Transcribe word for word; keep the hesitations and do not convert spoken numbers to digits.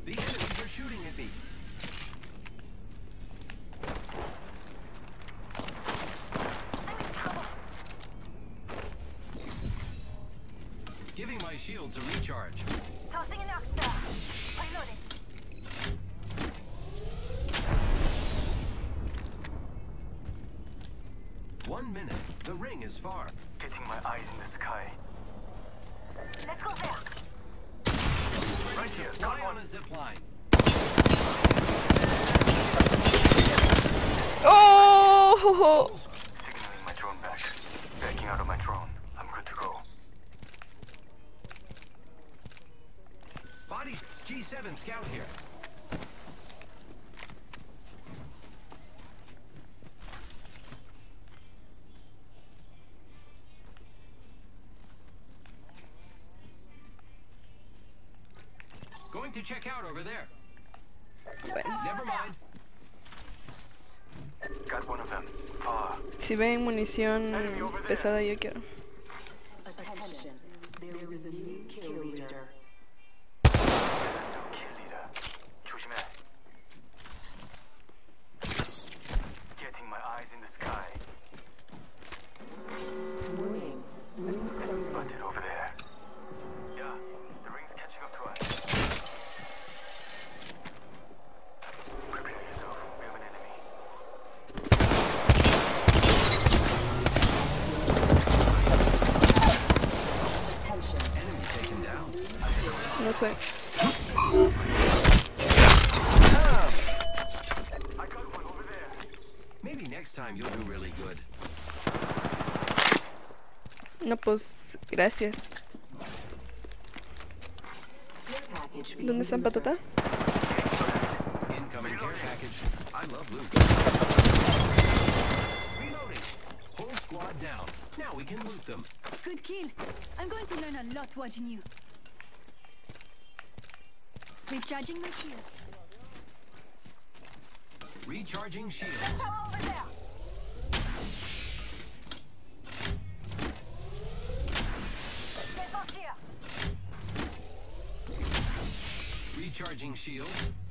The enemies are shooting at me. Giving my shields a recharge. Tossing an extra. Reloading. One minute. The ring is far. Getting my eyes in the sky. Let's go there. Right here. Fly Come on on. a zip line. Oh! Signaling my drone back. Backing out of my drone. I'm good to go. Body G seven scout here. Going to check out over there. Never mind. Got one of them. Far. Si ven munición pesada, yo quiero. Attention, there is a new kill leader. Kill leader. 조심해. Getting my eyes in the sky. Warning, ring closing. Spotted over there. Yeah, the ring's catching up to us. Prepare yourself. We have an enemy. Attention. Enemy taken down. No sé. I got one over there. Maybe next time you'll do really good. No, pues, gracias. Care package being ¿Dónde está delivered. Patata? Incoming care package. I love loot. Reloading. Whole squad down. Now we can loot them. Good kill. I'm going to learn a lot watching you. Recharging my shields. Recharging shields. Over there. Get off here. Recharging shields.